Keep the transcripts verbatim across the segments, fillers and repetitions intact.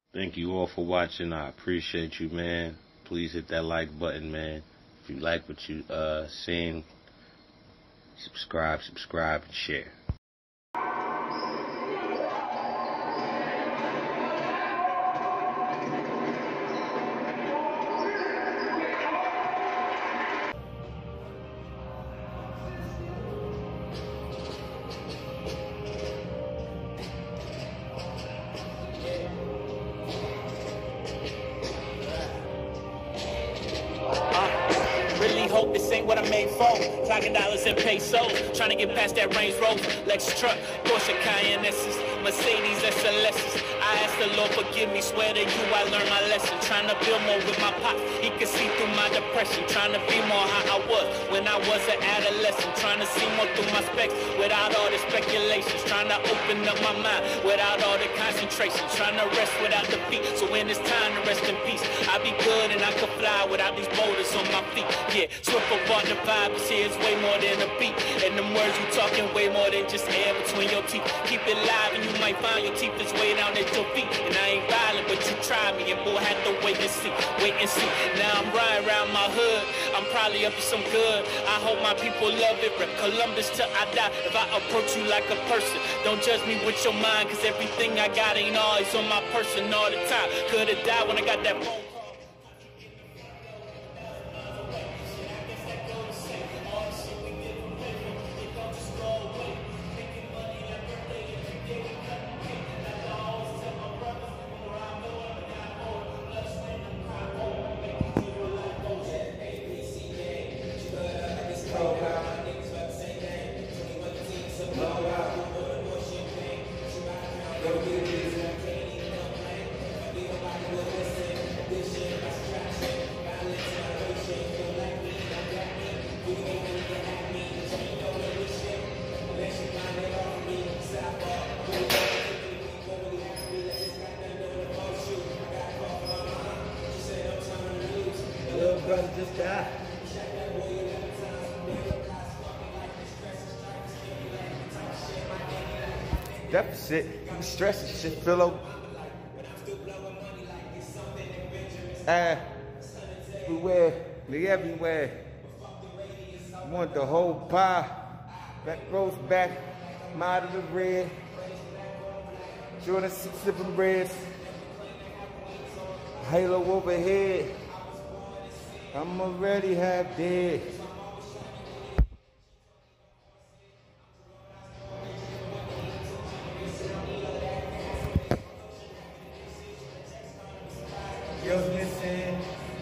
Thank you all for watching. I appreciate you, man. Please hit that like button, man. If you like what you uh seen, subscribe, subscribe, and share. Really hope this ain't what I made for. Clocking dollars and pesos. Trying to get past that Range Rover, Lexus truck, Porsche Cayenne S's, Mercedes S L S's. I ask the Lord forgive me, swear to you I learned my lesson. Trying to build more with my pop, he can see through my depression. Trying to be more how I was when I was an adolescent. Trying to see more through my specs without all the speculations. Trying to open up my mind without all the concentration. Trying to rest without defeat, so when it's time to rest in peace, I be good and I could fly without these boulders on my feet. Yeah, swift apart the vibe, but see it's way more than a beat. And them words you talking way more than just air between your teeth. Keep it live and you might find your teeth is way down at your feet. And I ain't violent, but you try me, and boy, had to wait and see, wait and see. Now I'm riding around my hood, I'm probably up to some good. I hope my people love it, rep Columbus till I die. If I approach you like a person, don't judge me with your mind, cause everything I got ain't always on my person all the time. Could've died when I got that phone call. Little brother just died. Deficit, you stress and shit, fill up. Ah, everywhere, they everywhere. Want the whole pie. Back roast back, out of the red. Jordan sipping reds. Halo overhead. I'm already half dead. Girls missing.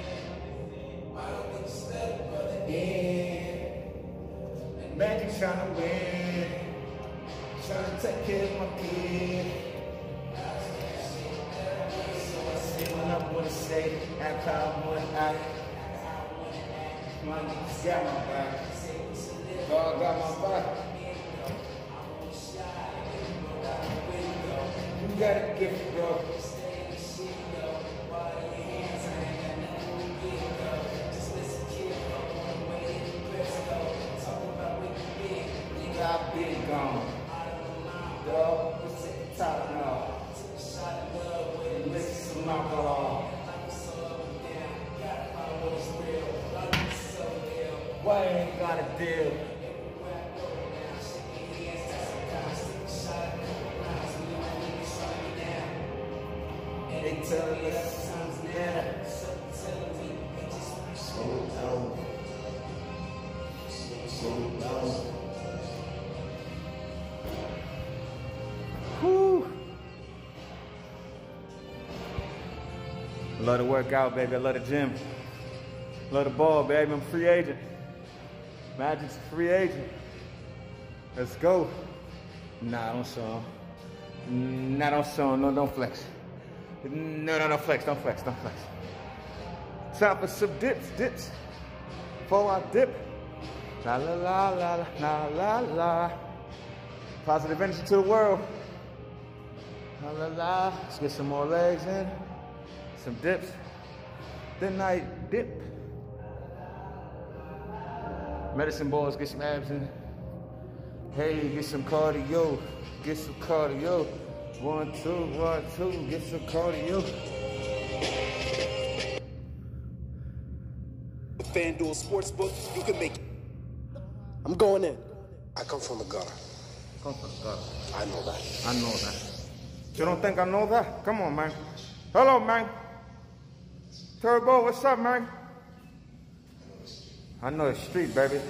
Yeah. Imagine trying to win. Trying to take care of my kid. So I say what I want to say. After I want to act. My niggas got my back. God got my back. You got a gift, bro. I've been gone. Dog, what's at the top now? And listen to some alcohol. Why ain't got a deal? They telling us something's better. Slow down. Slow down. Whew. Love to work out, baby. I love the gym. Love the ball, baby. I'm a free agent. Magic's a free agent. Let's go. Nah, don't show him. Nah, don't show him. No, don't flex. No, no, don't flex. Don't flex. Don't flex. Time for some dips, dips. Before I dip. La la la la la la la. Positive energy to the world. La la la. Let's get some more legs in. Some dips. Then I dip. Medicine balls, get some abs in. Hey, get some cardio. Get some cardio. One, two, one, two, get some cardio. FanDuel Sportsbook, you can make. I'm going in. I come from the gutter. Come from the gutter. I know that. I know that. You don't think I know that? Come on, man. Hello, man. Turbo, what's up, man? I know the street, baby.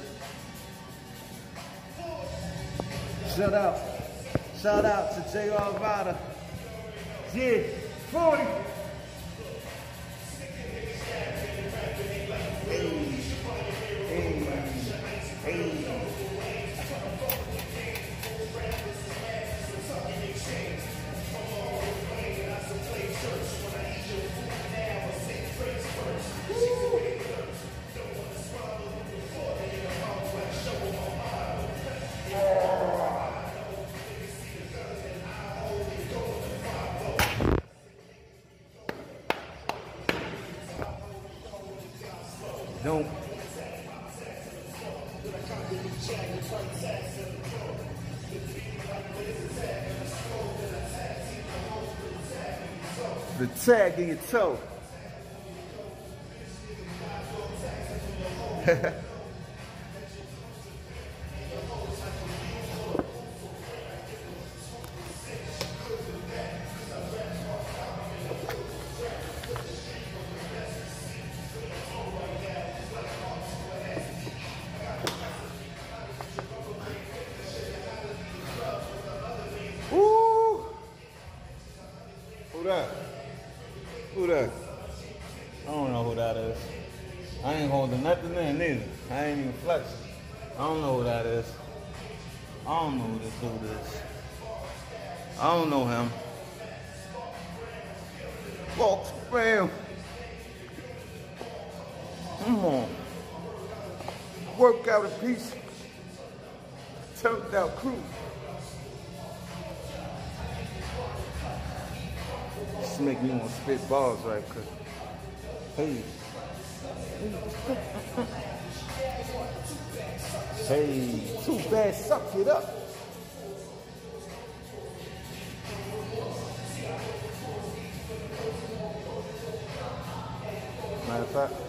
Shout out. Shout out to J R Ryder. Yeah, forty. Hey, hey, hey. Don't. The tag in your toe. Woo! Who that? Who that? I don't know who that is. I ain't holding nothing in neither. I ain't even flexing. I don't know who that is. I don't know who this dude is. I don't know him. Fox, fam. Come on. Work out a piece. Turned out crew. This make me want to spit balls right quick. Hey. Hey, too bad, suck it up. Matter of fact.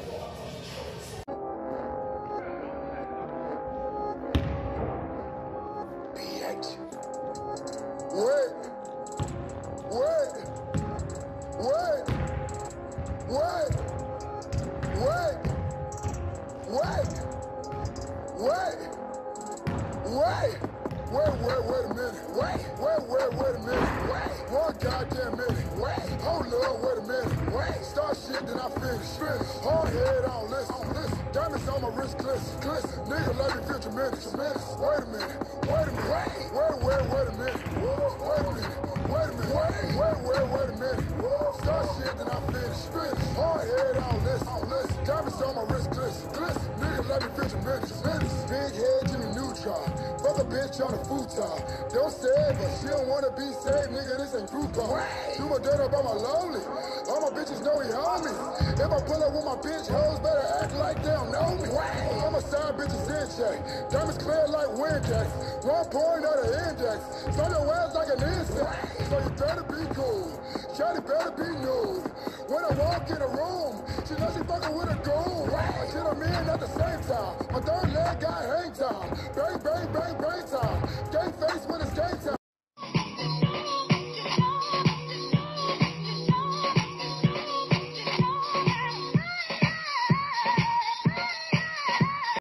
Wait. Wait. Wait. Wait. Wait. Wait. Wait. Wait. Wait, wait, wait a minute. Wait. Wait, wait, wait a minute. Wait. One goddamn minute. Wait. Hold up, wait a minute. Wait. Start shit, then I finish. Finish. Hard head on, listen. Listen. Diamonds on my wrist, glisten. Glisten. Nigga, let me feel tremendous. Tremendous. Wait a minute. Wait a minute. Wait. Wait, wait, wait a minute. Wait a minute. Wait a minute. Wait. Wait, wait, wait a minute. Start shit, then I finish. Finish. Hard head on, listen. Listen. Diamonds on my wrist, glisten. Glisten. Nigga, let me feel tremendous. Tremendous. Big head, Jimmy Neutron. Fuck a bitch on a futon. Don't say it, but she don't wanna be saved, nigga. This ain't Groupon. Do my dirt up on my lonely. All my bitches know he homies. If I pull up with my bitch hoes, better act like they don't know me. All my side bitches in check. Diamonds clear like Windex. One point of the index. Turn your ass like an insect. So you better be cool. Shawty better be nude. When I walk in a room, she knows she fucking with a goon. I shit on me in at the same time. My third leg got hang time. Bang, bang, bang,